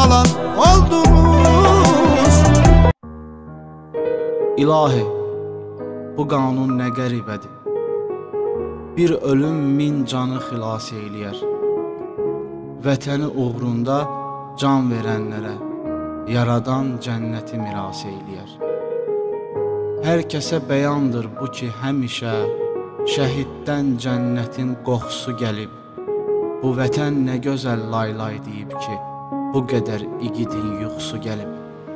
qalan oldunuz. İlahi, bu qanun nə qəribədir. Bir ölüm min canı xilas eyləyər. Vətəni uğrunda can verənlərə yaradan cənnəti miras eyləyər. Hər kəsə bəyandır bu ki, həmişə şəhiddən cənnətin qoxusu gəlib. Bu vətən nə gözəl laylay deyib ki, bu qədər igidin yuxusu gəlib.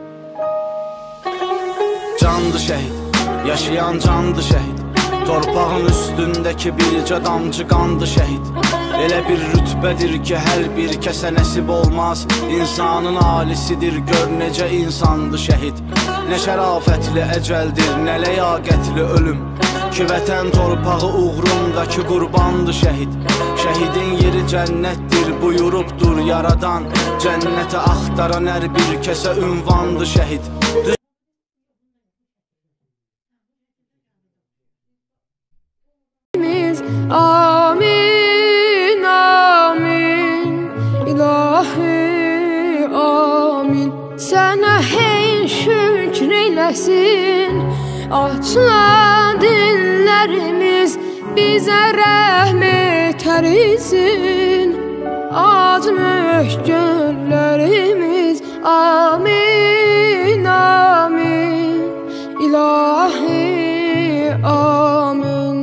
Candı şəhid, yaşayan candı şəhid, torpağın üstündəki bircə damcı qandı şəhid. Elə bir rütbədir ki, hər bir kəsə nəsib olmaz. İnsanın alisidir, gör necə insandı şəhid. Nə şərafətli əcəldir, nə ləyaqətli ölüm, ki vətən torpağı uğrundakı qurbandı şəhid. Şəhidin yeri cənnətdir, buyurubdur yaradan, cənnəti axtaran hər bir kəsə ünvandı şəhid. Amin, amin, ilahi, amin. Sənə hey şükr eyləsin, açılan dillərimiz, bizə rəhmət ərizin, azmış gönlərimiz. Amin, amin, ilahi, amin.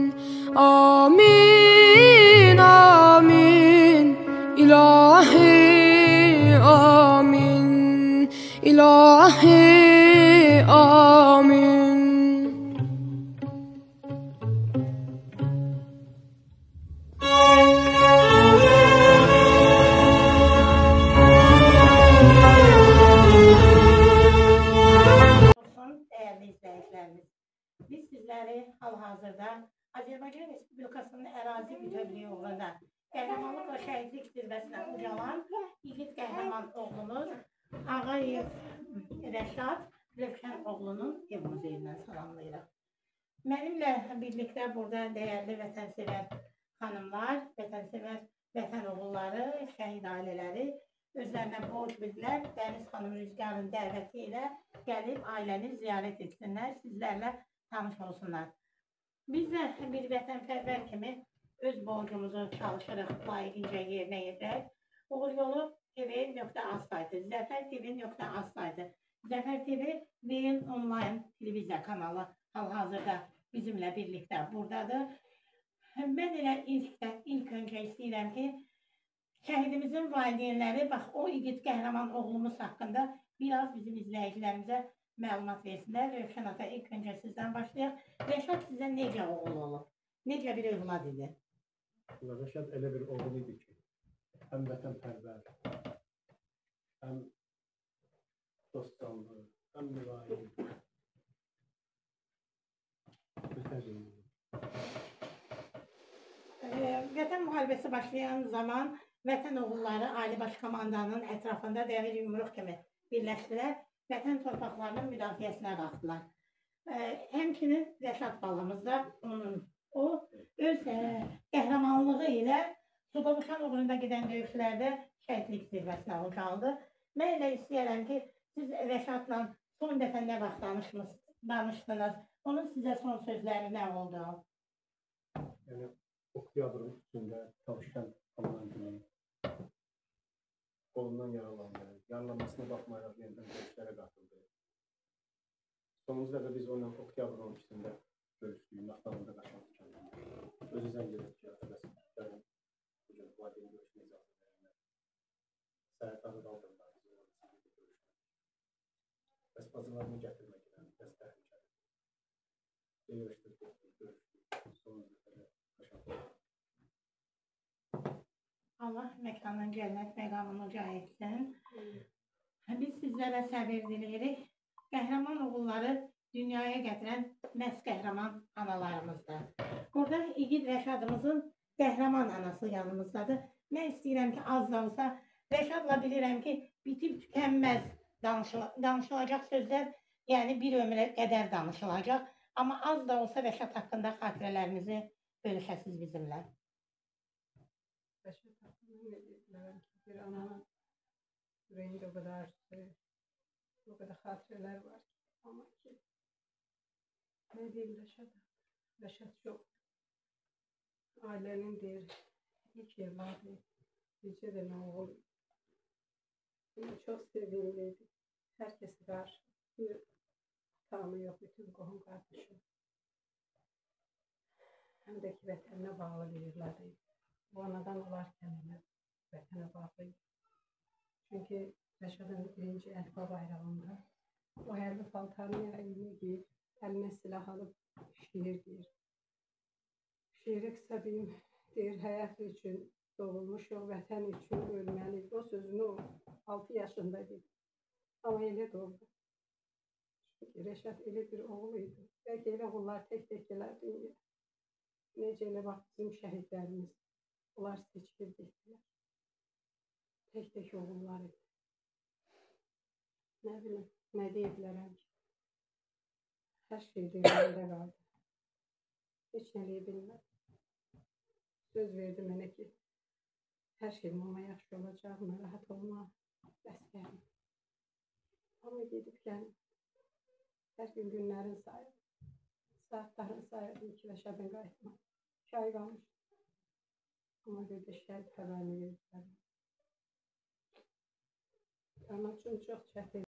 Amin, amin, ilahi, amin, ilahi, amin. Değerli izleyicilerimiz, biz sizleri hal-hazırda Azərbaycan Respublikasının ərazi bütövlüyü uğrunda qəhrəmanlıq və şəhidlik zirvəsinə ucalan igid qəhrəman oğlumuz Ağayev Rəşad Rövşən oğlunun ev muzeyindən salamlayırıq. Mənimlə birlikdə burada dəyərli vətənsevər xanımlar, vətənsevər vətən oğulları, şəhid ailələri özlərinə borc bildilər. Dəniz xanım Rüzgarın dəvəti ilə gəlib ailəni ziyarət etsinlər, sizlərlə tanış olsunlar. Biz də bir vətənpərvər kimi öz borcumuzu çalışırıq layiqincə yerinə yetirək. Uğur Yolu TV.az saytı, Zəfər TV.az saytı, Zəfər TV Beyin onlayn televiziya kanalı hal-hazırda bizimlə birlikdə buradadır. Mən elə ilk öncə istəyirəm ki, şəhidimizin valideynləri, bax o igid qəhrəman oğlumuz haqqında biraz bizim izləyicilərimizə məlumat versinlər. Rövşən ata, ilk öncə sizdən başlayaq. Rəşad sizə necə oğul olub? Necə bir övlad idi? Rəşad elə bir oğul idi ki, həm vətənpərvər, həm dostcanlı, həm mülayim, mütəzəmmül. Vətən müharibəsi başlayan zaman Vətən oğulları Ali Baş Komandanın ətrafında dəmir yumruq kimi birləşdilər. Vətən torpaqlarının müdafiəsinə qalxdılar. Həmçinin Rəşad balamız da o öz qəhrəmanlığı ilə Suqovuşan uğrunda gedən döyüşlərdə şəhidlik zirvəsinə ucaldı. Mən elə istəyərəm ki, siz Rəşadla son dəfə nə vaxt danışdınız? Onun sizə son sözləri nə oldu? Yəni, oktyabrın üstündə Talışkən alınan günü qolundan yaralandı. Yaralanmasına baxmayaraq yenidən döyüşlərə qatıldı. Sonuncu dəfə biz onunla oktyabrın 12-sində görüşdük, Naxtalı'da qaçmışdı. Özü zəng edib ki, arkadaşlarım bugün valideyn görüşünə icazə verirlər. Səhətləri qaldırırlar, biz onlarla görüşmək. Bəs bacılarını gətirmək ilə, bəs təhlükəli. Görüşdük, sonuncu dəfə qaçmışdı. Allah məkanın cənnət məqamını uca etsin. Biz sizlərə səbir diləyirik. Qəhrəman oğulları dünyaya gətirən məhz qəhrəman analarımızdır. Burada igid Rəşadımızın qəhrəman anası yanımızdadır. Mən istəyirəm ki, az da olsa Rəşadla bilirəm ki, bitib tükənməz danışılacaq sözlər, yəni bir ömrə qədər danışılacaq. Amma az da olsa Rəşad haqqında xatirələrinizi bölüşəsiz bizimlə. Rəşad haqqında bilirəm ki, bir ananın Ürəyimdə o qədər arzusu, o qədər xatirələr var ki, amma ki, nə deyim Rəşad? Rəşad çox. Ailənin deyir, ilk evladı, bircə də nə oğul. Çox sevimliydi. Hər kəsə qarşı bir tanımı yox, bütün qohum qardaşım. Həm də ki, vətəninə bağlı bir evladı idi. Bu anadan olarkən elə vətənə bağlı idi. Çünki Rəşadın birinci əlifba bayrağında o hərbi paltarını əlinə giyib, əlinə silah alıb şiir deyir. Şiiri qısa deyim, deyir, həyat üçün doğulmuşuq, vətən üçün ölməliyik. O sözünü o 6 yaşında deyir. Amma elə doğdu. Çünki Rəşad elə bir oğul idi. Bəlkə elə oğullar tək-tək gələr dünyaya. Necə elə bax bizim şəhidlərimiz, onlar seçilib getdilər. Tək-tək oğullar idi. Nə bilim, nə deyə bilərəm ki? Hər şey dünyada qaldı. Heç nə deyə bilmədim. Söz verdi mənə ki, hər şey mama yaxşı olacaq, narahat olma, bəs gəlin. Amma gedib gəlin. Hər gün günlərin sayır. Saatların sayırdım ki, Rəşadın qayıtma. 2 ay qalmış. Amma bir də şəhid xəbərini verdilər. Ana üçün çox çətin.